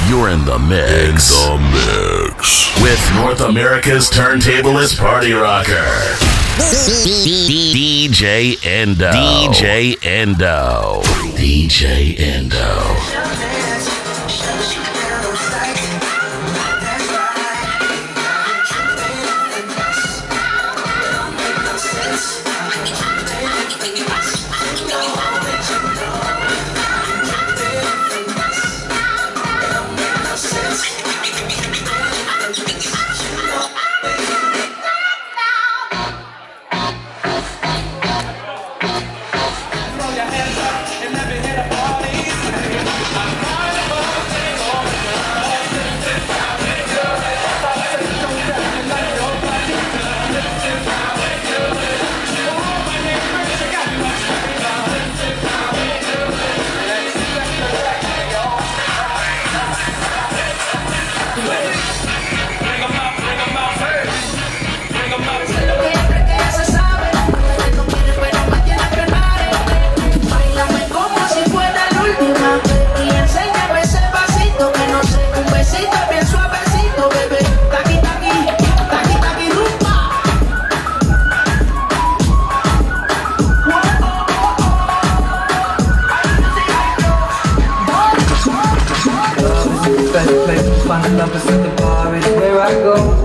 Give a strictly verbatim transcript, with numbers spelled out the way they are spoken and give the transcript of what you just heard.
You're in the mix. In the mix. With North America's turntablist party rocker. D J Endo. D J Endo. D J Endo. Love is at the bar is where I go.